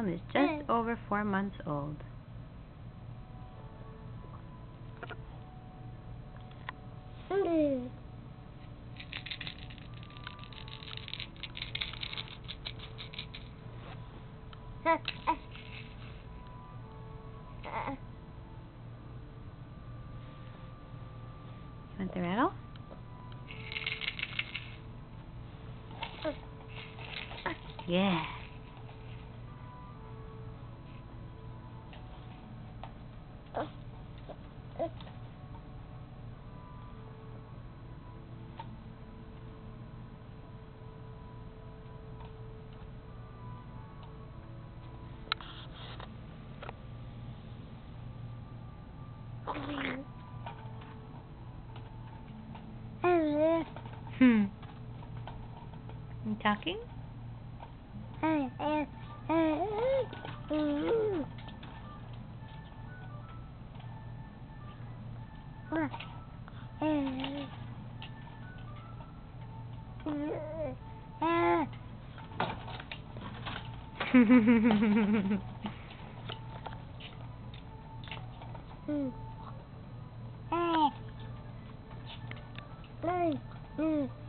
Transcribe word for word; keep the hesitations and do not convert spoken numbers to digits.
Brown is just over four months old. You want the rattle? Yeah. Hmm. You talking? Mm.